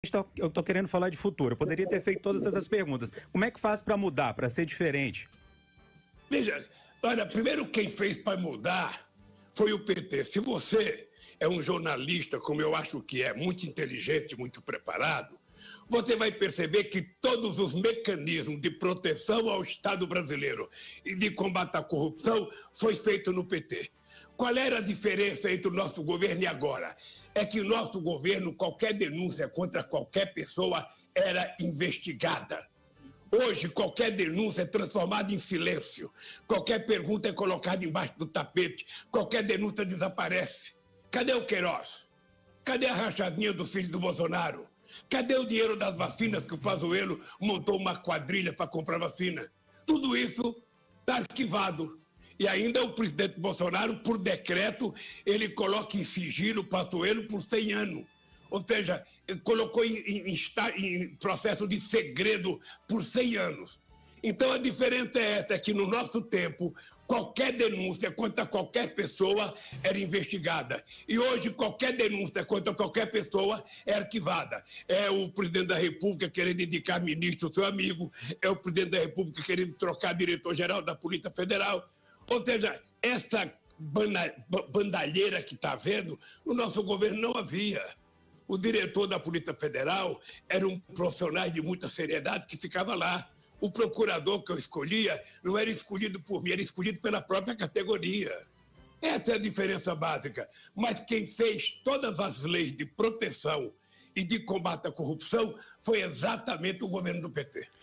eu estou querendo falar de futuro. Eu poderia ter feito todas essas perguntas. Como é que faz para mudar, para ser diferente? Veja, olha, primeiro quem fez para mudar foi o PT. Se você é um jornalista, como eu acho que é, muito inteligente, muito preparado, você vai perceber que todos os mecanismos de proteção ao Estado brasileiro e de combate à corrupção foi feito no PT. Qual era a diferença entre o nosso governo e agora? É que o nosso governo, qualquer denúncia contra qualquer pessoa era investigada. Hoje, qualquer denúncia é transformada em silêncio. Qualquer pergunta é colocada embaixo do tapete. Qualquer denúncia desaparece. Cadê o Queiroz? Cadê a rachadinha do filho do Bolsonaro? Cadê o dinheiro das vacinas que o Pazuello montou uma quadrilha para comprar vacina? Tudo isso está arquivado. E ainda o presidente Bolsonaro, por decreto, ele coloca em sigilo o Pazuello por 100 anos. Ou seja, ele colocou em processo de segredo por 100 anos. Então a diferença é essa, é que no nosso tempo, qualquer denúncia contra qualquer pessoa era investigada. E hoje qualquer denúncia contra qualquer pessoa é arquivada. É o presidente da República querendo indicar ministro, seu amigo, é o presidente da República querendo trocar diretor-geral da Polícia Federal. Ou seja, essa bandalheira que está havendo, no nosso governo não havia. O diretor da Polícia Federal era um profissional de muita seriedade que ficava lá. O procurador que eu escolhia não era escolhido por mim, era escolhido pela própria categoria. Essa é a diferença básica. Mas quem fez todas as leis de proteção e de combate à corrupção foi exatamente o governo do PT.